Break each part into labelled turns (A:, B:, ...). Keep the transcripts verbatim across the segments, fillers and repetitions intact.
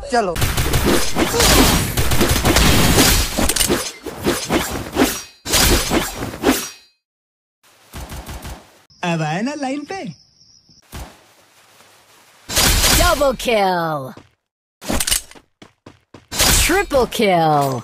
A: चलो।
B: अब आए ना लाइन पे।
C: Double kill. Triple kill.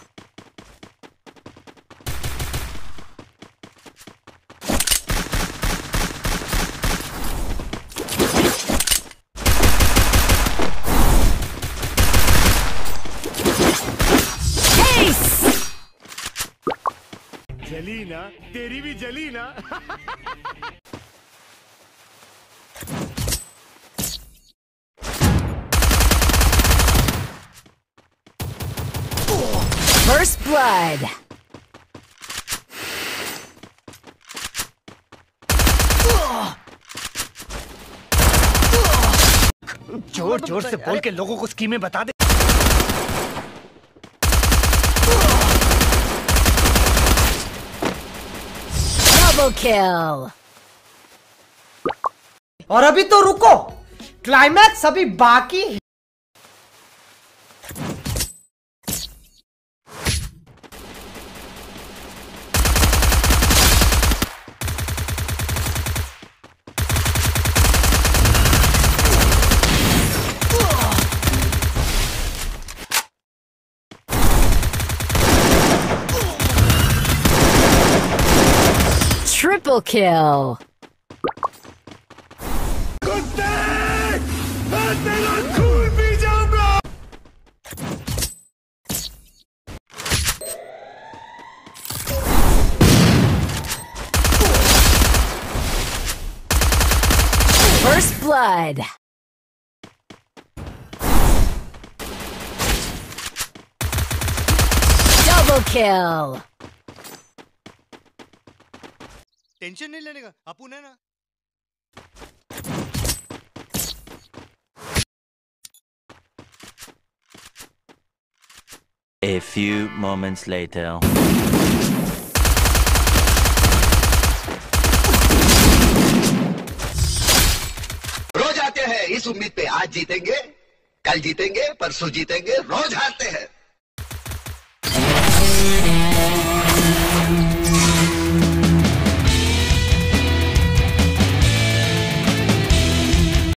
D: जली ना, तेरी भी जली ना।
C: First blood.
D: जोर जोर से बोल के लोगों को स्कीमें बता दे।
C: Double kill.
A: और अभी तो रुको, क्लाइमैक्स अभी बाकी है।
C: Triple kill.
D: कुत्ते! मैं तेरा खून पी जाऊंगा!
C: First blood. Double kill.
D: Tension नहीं लेने का, अपुन है ना।
E: A few moments later.
F: रोज आते हैं इस उम्मीद पे आज जीतेंगे, कल जीतेंगे, परसों जीतेंगे, रोज हारते हैं।